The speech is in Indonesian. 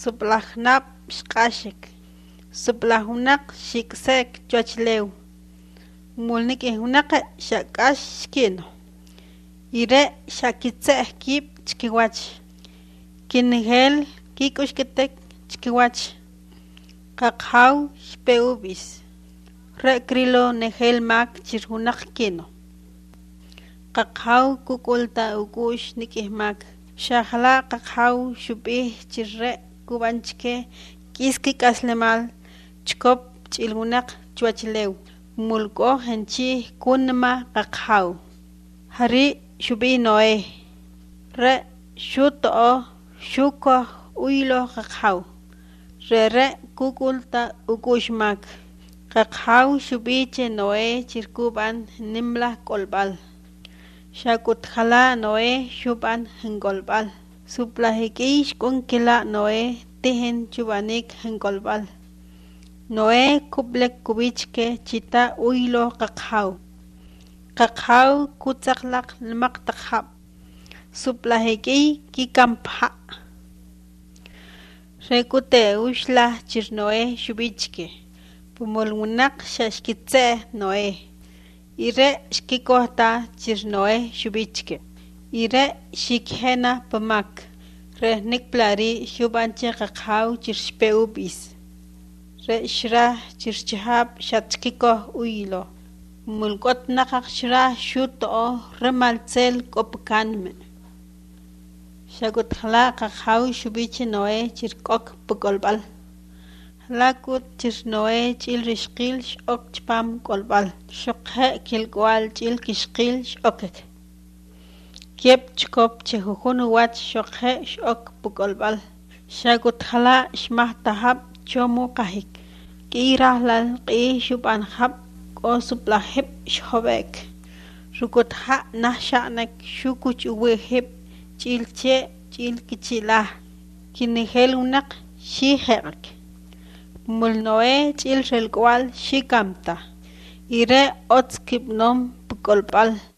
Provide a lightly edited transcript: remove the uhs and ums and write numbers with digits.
suplajnap xq'axik suplajunaq xiksek chuachlew mulnik hunaqe xak'ax xkino ire xakitzej kib chkiwach kinejel kikuxketek chkiwach qaqjaw xpeubis rekrilo nejel mak chirjunaq kino qaqjaw kukulta uk'ux nik'ijmak xajla qaqjaw xub'ij chirre kubanchke k'iski k'aslemal chkop ch'ilwunaq chuachlew mulk'o jenchij kunma qaqjaw jari xub'ij Noé re xuto'o xukoj uylo qaqjaw re kukulta uk'uxmak qaqjaw xub'ij che Noé chirkub'an nimlaj k'olb'al xakutjala Noé xub'an jink'olb'al suplajik'iy xk'unkela' Noé tijen chub'anik jink'olb'al Noé kublek kubichke chita uylo qaqjaw kutzaqlaq lmaq taq jab' suplajik'iy kikampja' re kute'uxlaj chir Noé xubichke pumul wunaq xaxkitzej Noé ire xkikojta chir Noé xubichke ire xikjena pumak rejnik plari xub'anche qaqjaw chir xpeub'is re xraj chir chijab' xatzkikoj uylo mulk'ot naqaj xraj xuto'o rimaltzel k'opakanme xakutjala qaqjaw xub'ij che Noé chir k'ok pu k'olb'al lakut chir Noé ch'il rixqil x'ok chpam k'olb'al xuqje' kilk'ual ch'il kixqil x'okek kep chkop che jujun wach xoqje' x'ok pu k'olb'al xakutjala xmajta jab' chomo qajik k'iy rajlal q'iij xub'an jab' k'o suplajib' xjob'ek rukutja' naj xa'nek xukuch'uwijib' ch'il che' ch'il kichilaj kinejel wunaq xijeq'ek mul Noé ch'il relk'ual xikamta ire otz kib'nom pu k'olb'al